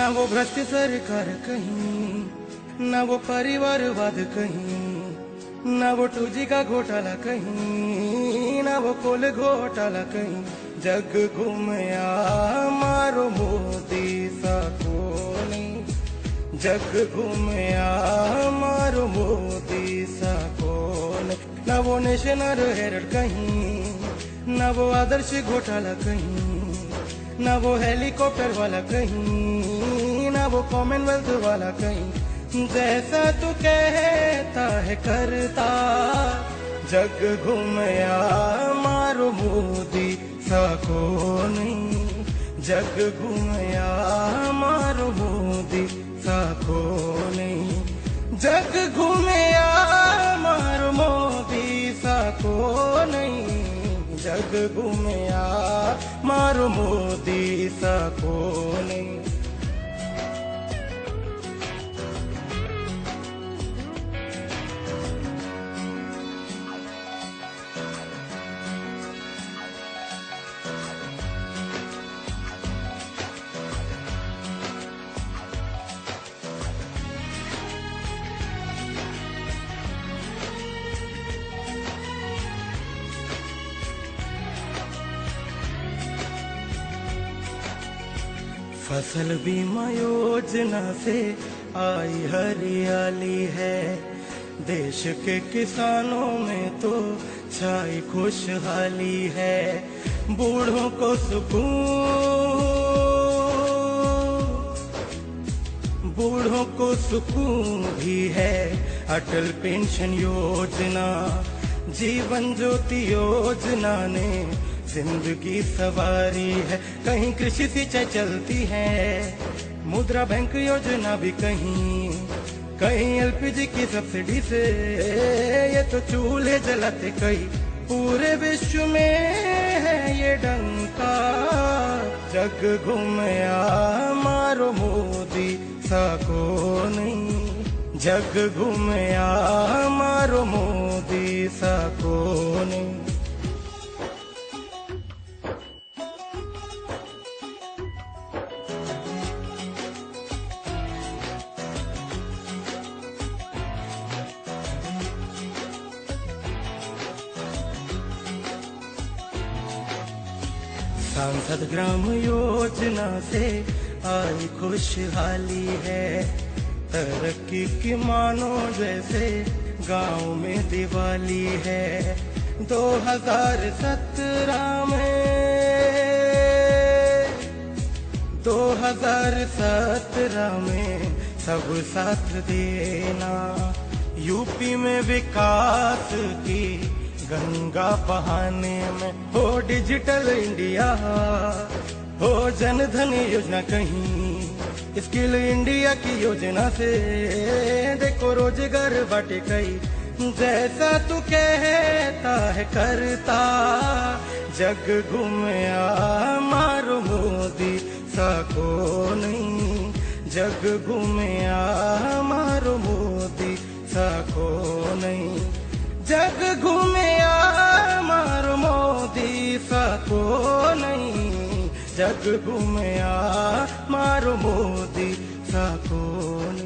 ना वो भ्रष्ट सरकार कहीं, ना वो परिवारवाद कहीं, ना वो 2G का घोटाला कहीं, ना वो कोल घोटाला कहीं। जग घूमया मारो मोदी सा कोनी, जग घूमया मारो मोदी सा कोनी। ना वो नेशनल हेराल्ड कहीं, ना वो आदर्श घोटाला कहीं, ना वो हेलीकॉप्टर वाला कहीं, ना वो कॉमनवेल्थ वाला कहीं। जैसा तू कहता है करता, जग घूमया मारो मोदी सा कोनी, जग घूमया मारो मोदी सा कोनी, जग घूमया मारो मोदी सा कोनी, जग घूमया मारो मोदी सा कोनी। फसल बीमा योजना से आई हरियाली है, देश के किसानों में तो छाई खुशहाली है। बूढ़ों को सुकून भी है। अटल पेंशन योजना, जीवन ज्योति योजना ने जिंदगी सवारी है। कहीं कृषि सिंचाई चलती है, मुद्रा बैंक योजना भी कहीं, कहीं LPG की सब्सिडी से ये तो चूल्हे जलाते कई। पूरे विश्व में है ये डंका, जग घूमया मारो मोदी सा कोनी, जग घूमया मारो मोदी सा कोनी। सांसद ग्राम योजना से आई खुशहाली है। तरक्की की मानो जैसे गांव में दिवाली है। 2017 में सब साथ देना, यूपी में विकास की गंगा बहाने में। हो डिजिटल इंडिया, हो जनधन योजना कहीं, स्किल इंडिया की योजना से देखो रोजगार बांटे कई। जैसा तू कहता है करता, जग घूमया मारो मोदी सा कोनी, जग घूमया मारो मोदी सा कोनी, जग घूमया मारो मोदी सा कोनी, जग घूमया मारो मोदी सा कोनी।